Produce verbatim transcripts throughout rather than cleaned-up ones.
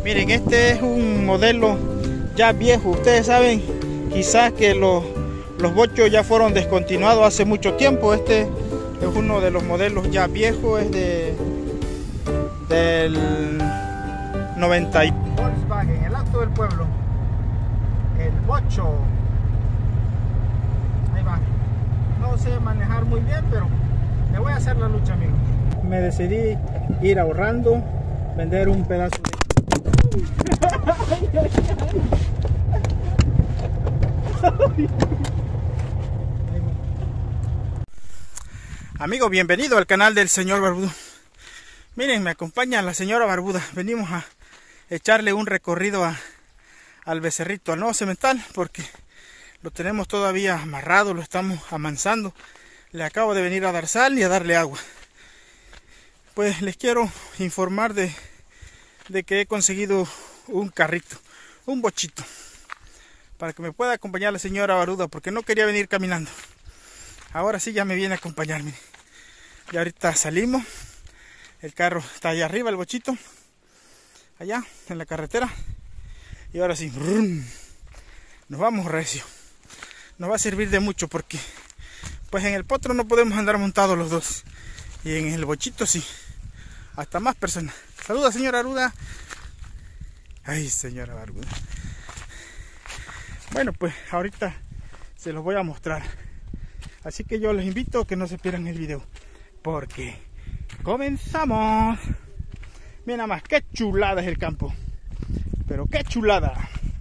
Miren, este es un modelo ya viejo. Ustedes saben quizás que los, los bochos ya fueron descontinuados hace mucho tiempo. Este es uno de los modelos ya viejos, es de del noventa y uno. Volkswagen, el auto del pueblo, el bocho. Ahí va. No sé manejar muy bien, pero le voy a hacer la lucha, amigos. Me decidí ir ahorrando, vender un pedazo de... Amigos, bienvenido al canal del señor Barbudo. Miren, me acompaña la señora Barbuda. Venimos a echarle un recorrido a, al becerrito, al nuevo semental, porque lo tenemos todavía amarrado, lo estamos amansando. Le acabo de venir a dar sal y a darle agua. Pues les quiero informar de, de que he conseguido un carrito, un bochito, para que me pueda acompañar la señora Barbuda, porque no quería venir caminando. Ahora sí ya me viene a acompañar, miren. Y ahorita salimos. El carro está allá arriba, el bochito, allá en la carretera. Y ahora sí, brum, nos vamos recio. Nos va a servir de mucho porque pues en el potro no podemos andar montados los dos. Y en el bochito sí, hasta más personas. Saluda, señora Barbuda. Ay, señora Barbuda. Bueno, pues ahorita se los voy a mostrar. Así que yo les invito a que no se pierdan el video, porque comenzamos. Mira nada más, qué chulada es el campo. Pero qué chulada.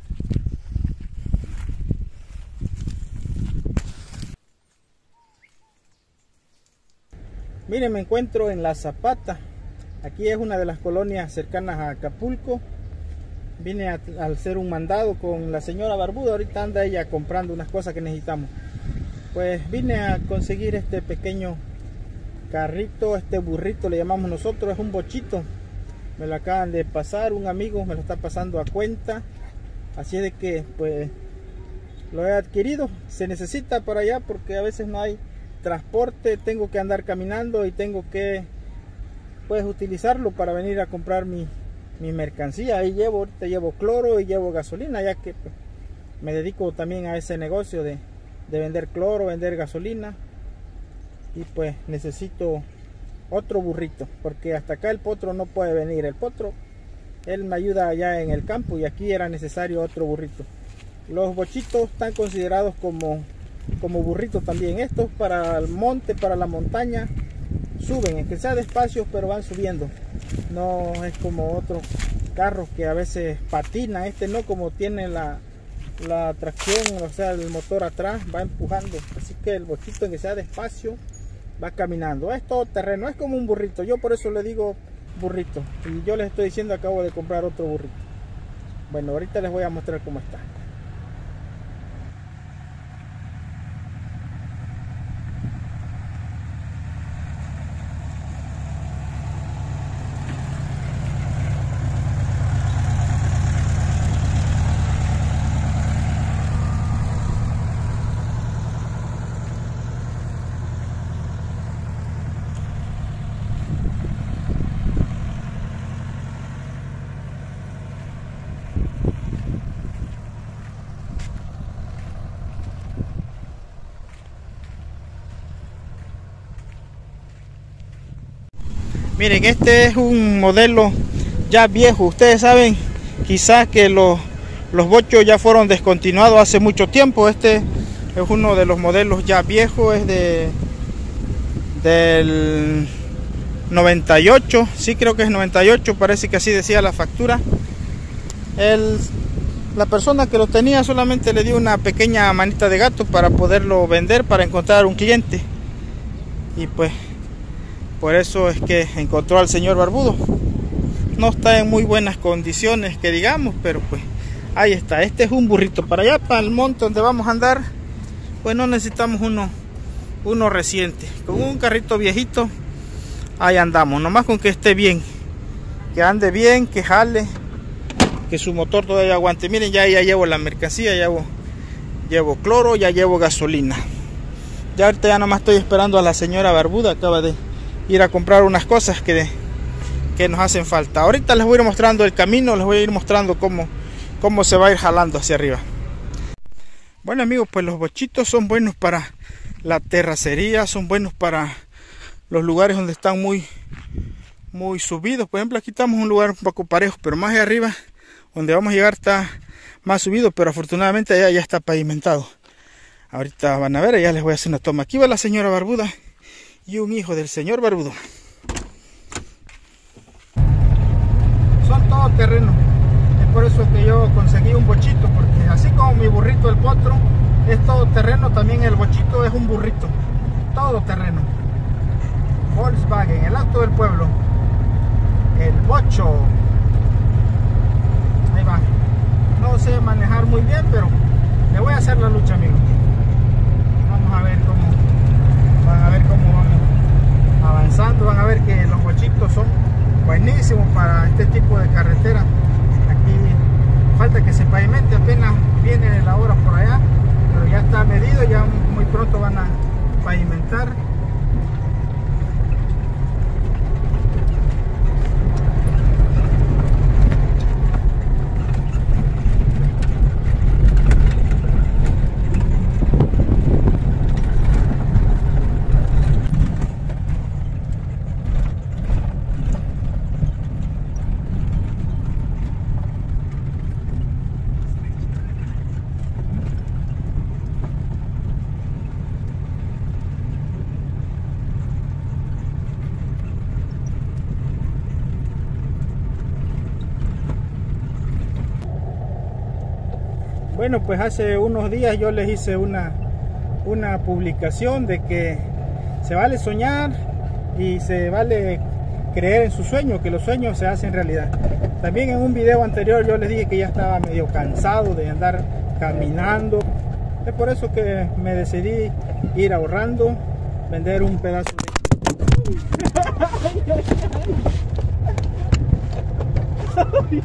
Miren, me encuentro en La Zapata. Aquí es una de las colonias cercanas a Acapulco. Vine a, a hacer un mandado con la señora Barbuda. Ahorita anda ella comprando unas cosas que necesitamos. Pues vine a conseguir este pequeño carrito, este burrito le llamamos nosotros, es un bochito. Me lo acaban de pasar, un amigo me lo está pasando a cuenta. Así de que pues lo he adquirido. Se necesita para allá porque a veces no hay transporte, tengo que andar caminando y tengo que pues utilizarlo para venir a comprar mi, mi mercancía. Ahí llevo, ahorita llevo cloro y llevo gasolina, ya que pues, me dedico también a ese negocio de, de vender cloro, vender gasolina. Y pues necesito otro burrito, porque hasta acá el potro no puede venir. El potro, él me ayuda allá en el campo y aquí era necesario otro burrito. Los bochitos están considerados como como burritos también. Estos para el monte, para la montaña, suben, aunque sea despacio, pero van subiendo. No es como otros carros que a veces patina. Este no, como tiene la, la tracción, o sea el motor atrás, va empujando. Así que el bochito, aunque sea despacio, va caminando. Es todo terreno, es como un burrito. Yo por eso le digo burrito. Y yo les estoy diciendo, acabo de comprar otro burrito. Bueno, ahorita les voy a mostrar cómo está. Miren, este es un modelo ya viejo. Ustedes saben quizás que los, los bochos ya fueron descontinuados hace mucho tiempo. Este es uno de los modelos ya viejos, es de del noventa y ocho. Sí, creo que es noventa y ocho, parece que así decía la factura. El, la persona que lo tenía solamente le dio una pequeña manita de gato para poderlo vender, para encontrar un cliente. Y pues por eso es que encontró al señor Barbudo. No está en muy buenas condiciones, que digamos, pero pues ahí está. Este es un burrito para allá, para el monte donde vamos a andar. Pues no necesitamos uno, uno reciente. Con un carrito viejito, ahí andamos. Nomás con que esté bien, que ande bien, que jale, que su motor todavía aguante. Miren, ya, ya llevo la mercancía, ya llevo, llevo cloro, ya llevo gasolina. Ya ahorita ya nomás estoy esperando a la señora Barbuda. Acaba de ir a comprar unas cosas que, que nos hacen falta. Ahorita les voy a ir mostrando el camino, les voy a ir mostrando cómo, cómo se va a ir jalando hacia arriba. Bueno amigos, pues los bochitos son buenos para la terracería, son buenos para los lugares donde están muy, muy subidos. Por ejemplo, aquí estamos en un lugar un poco parejo, pero más de arriba, donde vamos a llegar, está más subido, pero afortunadamente allá ya está pavimentado. Ahorita van a ver, allá les voy a hacer una toma. Aquí va la señora barbuda y un hijo del señor barbudo. Son todo terreno. Es por eso que yo conseguí un bochito, porque así como mi burrito el potro es todo terreno, también el bochito es un burrito. Todo terreno. Volkswagen, el auto del pueblo. El bocho. Ahí va. No sé manejar muy bien, pero le voy a hacer la lucha, amigos. Vamos a ver cómo van a ver cómo vamos avanzando. Van a ver que los bochitos son buenísimos para este tipo de carretera. Aquí falta que se pavimente, apenas viene la hora por allá, pero ya está medido, ya muy pronto van a pavimentar. Bueno, pues hace unos días yo les hice una, una publicación de que se vale soñar y se vale creer en sus sueños, que los sueños se hacen realidad. También en un video anterior yo les dije que ya estaba medio cansado de andar caminando. Es por eso que me decidí ir ahorrando, vender un pedazo de...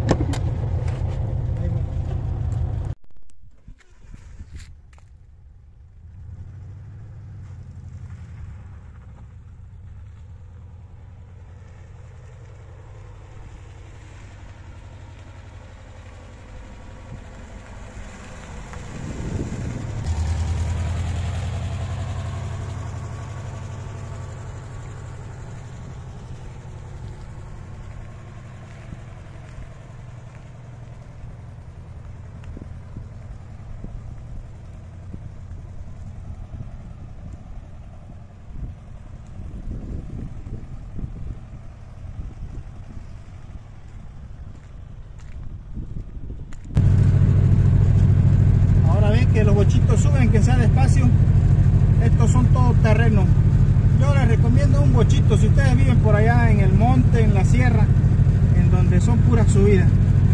que los bochitos suben, que sea despacio. Estos son todo terreno. Yo les recomiendo un bochito si ustedes viven por allá en el monte, en la sierra, en donde son puras subidas.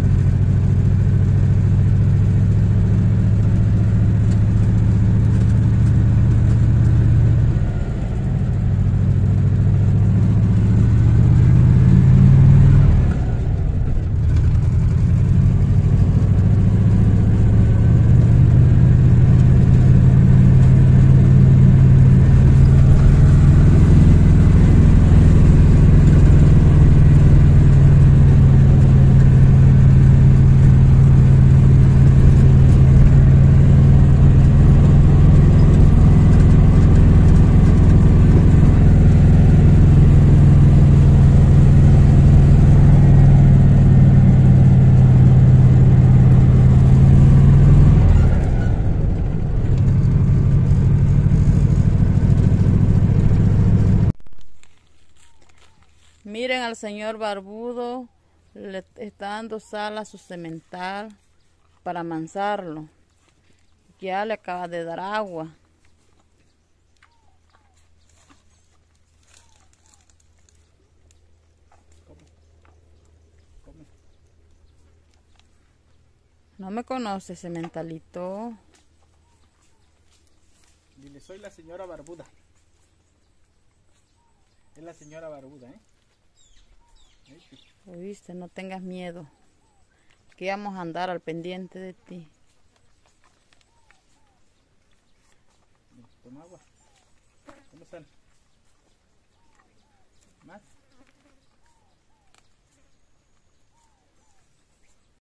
Miren al señor barbudo, le está dando sal a su cemental para amansarlo. Ya le acaba de dar agua. No me conoce, cementalito. Dile, soy la señora barbuda. Es la señora barbuda, ¿eh? Oíste, no tengas miedo, que vamos a andar al pendiente de ti. Toma agua.